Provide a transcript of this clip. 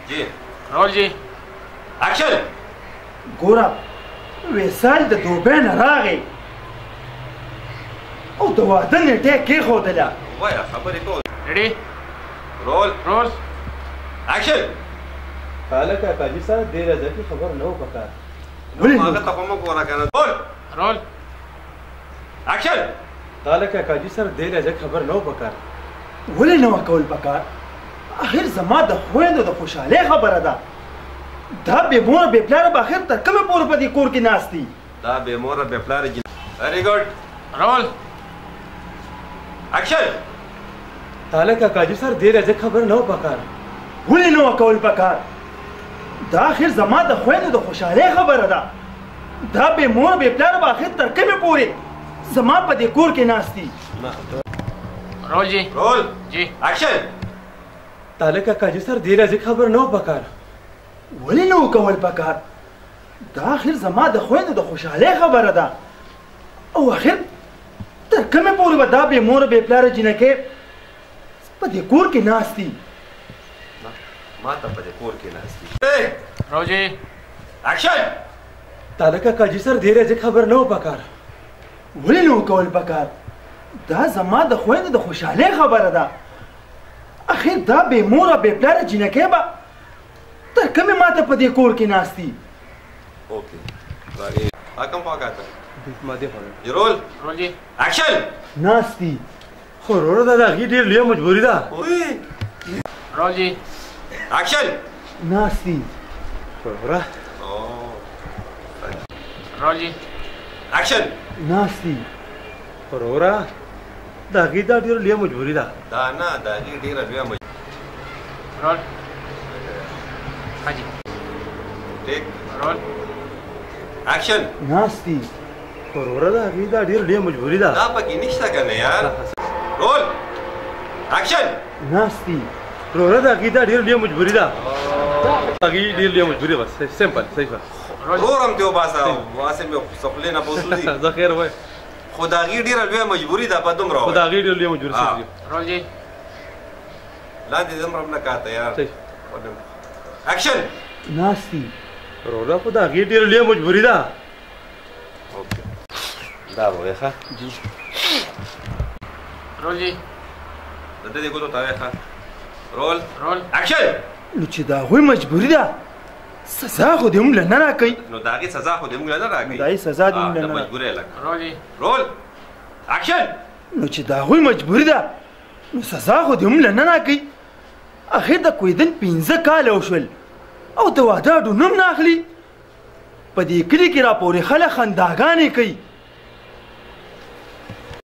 जी roll जी action ګوره وصال د دوبۍ نه راغی او د واده نیټه کېښودله وایا خبرې کوو ready رول roll action هلکه کاجي صاحب ډېره ځکه خبر نه و پکار ولې نو هغه ته خو مه ګوره کنه رول roll action هلکه کاجي صاحب ډېره ځکه خبر نه و پکار ولې نه وه کول پکار اخر زما د خویندو د خوشحالۍ خبره ده دا بې موره بې پلاره به اخر تر کومه پورې په دې کور کې ناست دي دا بې موره بې پلاره ویری ګډ roll action هلکه کاجي صاحب ډېره ځکه خبر نه و پکار ولې نه وه کول پکار دا اخر زما د خویندو د خوشحالۍ خبره ده دا بې موره بې پلاره به اخر تر کومه پورې زما په دې کور کې ناست دي roll जी رول जी action هلکه کاجي صاحب ډېره ځکه خبر نه و پکار ولې نه و کول پکار دا اخر زما د خویندو د خوشحالۍ خبره ده او اخر تر کومه پورې به دا بې موره بې پلاره جینکۍ په دې کور کې ناست دي ما ته په دې کور کې ناست دي roll जी एक्शन هلکه کاجي صاحب ډېره ځکه خبر نه و پکار ولې نه و کول پکار دا زما د خویندو د خوشحالۍ خبره ده اخر دا بې موره بې پلاره جینکۍ به تر کومې ماته په دې کور کې ناست دي اوکې راغی حکم خوا کاته ما دې خوړل رول रोल जी एक्शन ناست دي خو وروره دا د هغې ډېر لویه مجبوري ده रोल जी एक्शन ناست دي وروره रोल जी एक्शन ناست دي وروره د هغې دا ډېره لویه مجبوري ده دا نه دا هغې ډېره لویه रोल हाँ जी ټیک रोल एक्शन ناست دي وروره د هغې دا ډېره لویه مجبوري ده دا پکې نشته کنه یار رول एक्शन ناست دي وروره د هغې دا ډېره لویه مجبوري ده هغې ډېره لویه مجبوري بس سمپل صحیح ده رورم دی وباسه واسه مې خپلې نه پوسلي زه خیر وای خو دا هغې ډېره لویه مجبوري ده په دومره خو د هغې ډېره لویه مجبوري صحیح रोल जी لاندې دومره نه کاته یار صحیح एक्शन ناست دي وروره خو د هغې ډېره لویه مجبوري ده اوکې دا به وایې ښه रोल जी د دې ګوتو ته وایې ښه رول रोल एक्शन نو چې د هغوی مجبوري ده سزا خو دې موږ له نه راکوي نو د هغې سزا خو دې موږ له نه راکوي د هغې سزا دې موږ له نه مجبورۍ لکه रोल जी رول एक्शन نو چې د هغوی مجبوري ده نو سزا خو دې موږ له نه راکوي اخر د کویدن 15 کاله وشول او د واده ډون هم نه اخلي په دې کلي کې راپورې خلک خنداګانې کوي